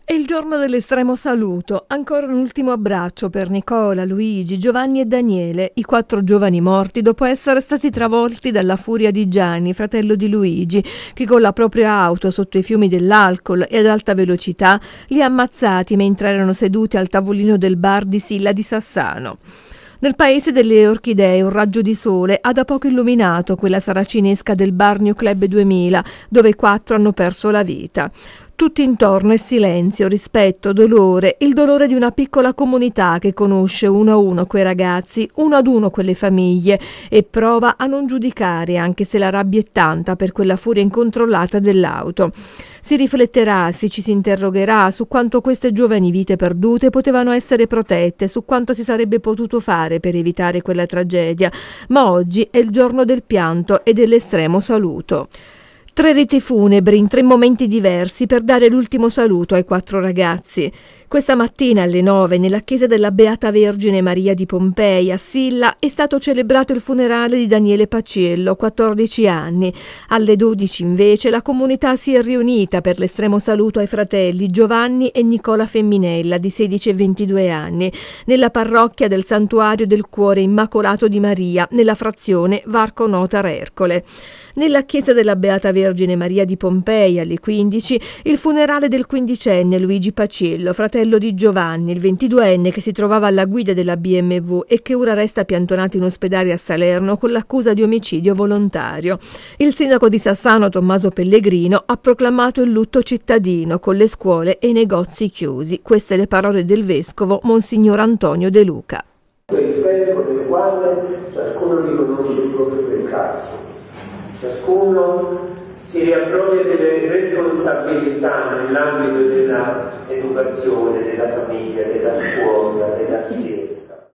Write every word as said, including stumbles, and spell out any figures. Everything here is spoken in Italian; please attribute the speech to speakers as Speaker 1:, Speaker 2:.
Speaker 1: È il giorno dell'estremo saluto, ancora un ultimo abbraccio per Nicola, Luigi, Giovanni e Daniele, i quattro giovani morti dopo essere stati travolti dalla furia di Gianni, fratello di Luigi, che con la propria auto sotto i fiumi dell'alcol e ad alta velocità li ha ammazzati mentre erano seduti al tavolino del bar di Silla di Sassano. Nel paese delle orchidee un raggio di sole ha da poco illuminato quella saracinesca del bar New Club duemila, dove quattro hanno perso la vita. Tutti intorno è silenzio, rispetto, dolore, il dolore di una piccola comunità che conosce uno a uno quei ragazzi, uno ad uno quelle famiglie e prova a non giudicare, anche se la rabbia è tanta per quella furia incontrollata dell'auto. Si rifletterà, si ci si interrogherà su quanto queste giovani vite perdute potevano essere protette, su quanto si sarebbe potuto fare per evitare quella tragedia, ma oggi è il giorno del pianto e dell'estremo saluto. Tre riti funebri in tre momenti diversi per dare l'ultimo saluto ai quattro ragazzi. Questa mattina alle nove nella chiesa della Beata Vergine Maria di Pompei a Silla è stato celebrato il funerale di Daniele Paciello, quattordici anni. Alle dodici invece la comunità si è riunita per l'estremo saluto ai fratelli Giovanni e Nicola Femminella di sedici e ventidue anni nella parrocchia del Santuario del Cuore Immacolato di Maria nella frazione Varco Notar Ercole. Nella chiesa della Beata Vergine Maria di Pompei alle quindici il funerale del quindicenne Luigi Paciello, fratello di Giovanni, il ventiduenne che si trovava alla guida della B M W e che ora resta piantonato in ospedale a Salerno con l'accusa di omicidio volontario. Il sindaco di Sassano Tommaso Pellegrino ha proclamato il lutto cittadino con le scuole e i negozi chiusi. Queste le parole del vescovo Monsignor Antonio De Luca.
Speaker 2: Rispetto nel quale ciascuno riconosce il proprio peccato. Ciascuno si riappropria delle responsabilità nell'ambito dell'educazione, della famiglia,